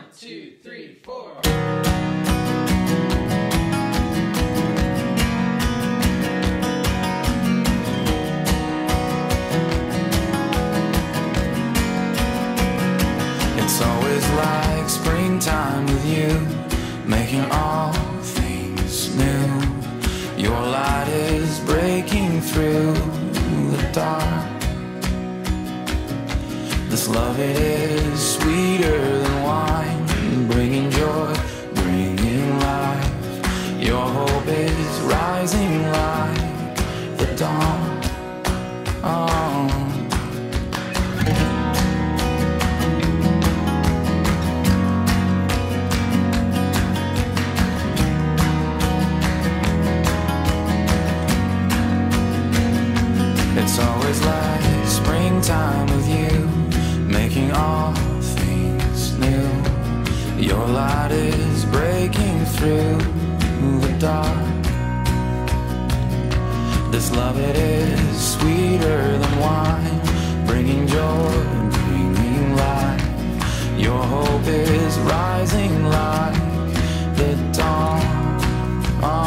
2, 3, 4. It's always like springtime with you, making all things new. Your light is breaking through the dark. This love, it is sweeter than wine, bringing joy, bringing life. Your hope is rising like the dawn. Oh. It's always like springtime with you, making all things new. Your light is breaking through the dark. This love, it is sweeter than wine, bringing joy, bringing life. Your hope is rising like the dawn.